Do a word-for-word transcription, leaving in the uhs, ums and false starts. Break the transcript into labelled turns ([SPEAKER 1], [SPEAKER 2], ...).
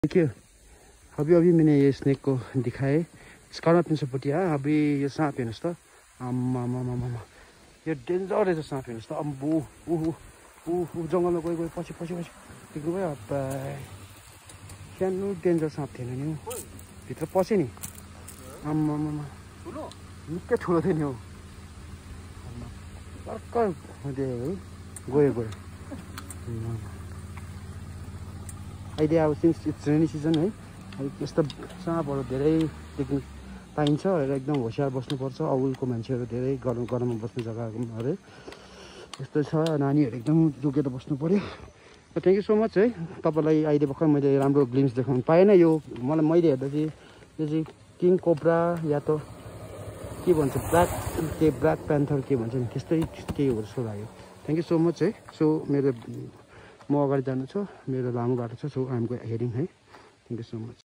[SPEAKER 1] देखिए अभी अभी मैंने ये स्नेक को दिखाए इसका ना पिंसपट्टी है। अभी ये सांप है ना आम्मा मामा मामा ये डेन्जर है सांप है ना अब ऊ ऊ ऊ जंगल में गई गई पछि पछि पछि देख्नु भयो अब सानो डेन्जर सांप थिएन नि भित्र पस्यो नि आम्मा मामा ठुलो निकै ठुलो थियो नि हो भर्खर गयो गयो गयो अहिले अब सिन्स इट्स रेनी सिजन है यस्तो साँपहरू धेरै देख्न पाइन्छ र एकदम होसियार बस्नुपर्छ। अउलको मान्छेहरू धेरै गरम गरममा बस्ने जग्गाहरू अरे यस्तो छ नानीहरू एकदम जोगेर बस्नु पर्यो। थ्याङ्क यू सो मच है तपाईँलाई अहिले भर्खर मैले राम्रो ग्लिम्स देखाउनु पाएन। यो मलाई मैले हेर्दा चाहिँ यो चाहिँ किङ कोब्रा या त के भन्छ ब्ल्याक के ब्ल्याक प्यान्थर के भन्छ नि त्यस्तै केही हो जस्तो लाग्यो। थ्याङ्क यू सो मच है। सो मेरो म अगाडि जानु छ मेरो लामो बाटो छ। सो आइएम हेडिङ है। Thank you so much.